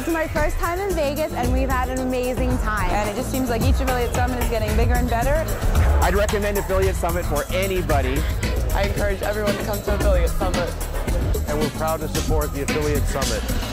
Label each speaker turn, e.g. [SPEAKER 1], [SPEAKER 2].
[SPEAKER 1] This is my first time in Vegas, and we've had an amazing time.
[SPEAKER 2] And it just seems like each Affiliate Summit is getting bigger and better.
[SPEAKER 3] I'd recommend Affiliate Summit for anybody.
[SPEAKER 2] I encourage everyone to come to Affiliate Summit.
[SPEAKER 4] And we're proud to support the Affiliate Summit.